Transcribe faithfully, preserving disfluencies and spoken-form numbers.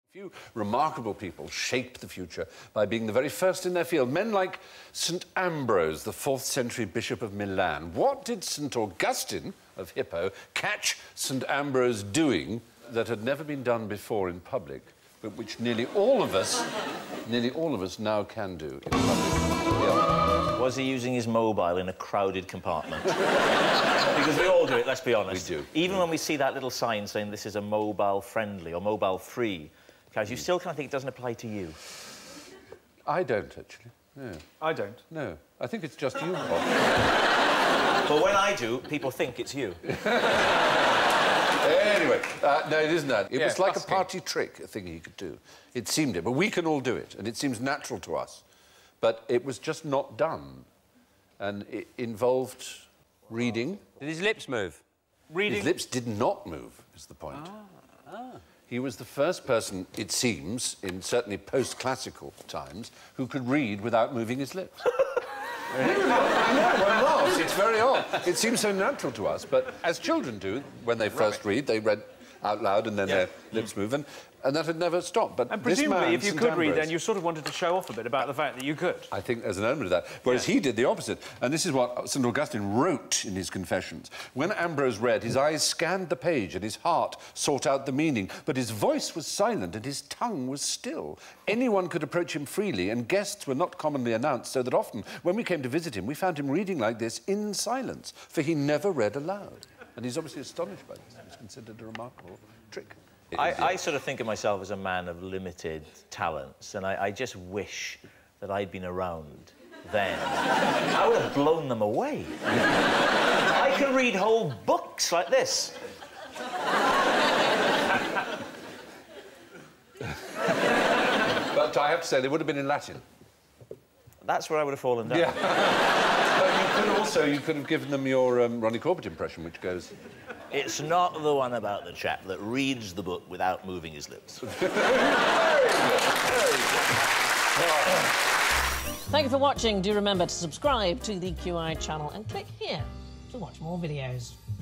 Few remarkable people shaped the future by being the very first in their field. Men like Saint Ambrose, the fourth century bishop of Milan. What did Saint Augustine of Hippo catch Saint Ambrose doing that had never been done before in public, but which nearly all of us, nearly all of us now can do in public? Yeah. Was he using his mobile in a crowded compartment? Because we all do it, let's be honest. We do. Even when we see that little sign saying this is a mobile-friendly or mobile-free, guys, you still kind of think it doesn't apply to you? I don't, actually. No. I don't. No. I think it's just you, Bob. But when I do, people think it's you. Anyway, uh, no, it isn't that. It yeah, was like busking. a party trick, a thing he could do. It seemed it, but we can all do it, and it seems natural to us. But it was just not done, and it involved reading. Did his lips move? Reading. His lips did not move, is the point. Ah. Ah. He was the first person, it seems, in certainly post-classical times, who could read without moving his lips. No, one laughs. It's very odd. It seems so natural to us, but as children do, when they first read, they read out loud and then yeah. their lips move, and, and that had never stopped. But and this presumably, man, if you Saint could read, Ambrose, then you sort of wanted to show off a bit about the fact that you could. I think there's an element of that. Whereas yeah. he did the opposite. And this is what Saint Augustine wrote in his Confessions. When Ambrose read, his eyes scanned the page and his heart sought out the meaning, but his voice was silent and his tongue was still. Anyone could approach him freely, and guests were not commonly announced, so that often, when we came to visit him, we found him reading like this in silence, for he never read aloud. And he's obviously astonished by this. It's considered a remarkable trick. I, I sort of think of myself as a man of limited talents, and I, I just wish that I'd been around then. I would have blown them away. I can read whole books like this. But I have to say, they would have been in Latin. That's where I would have fallen down. Yeah. But you could also, you could have given them your um, Ronnie Corbett impression, which goes... It's not the one about the chap that reads the book without moving his lips. Thank you for watching. Do remember to subscribe to the Q I channel and click here to watch more videos.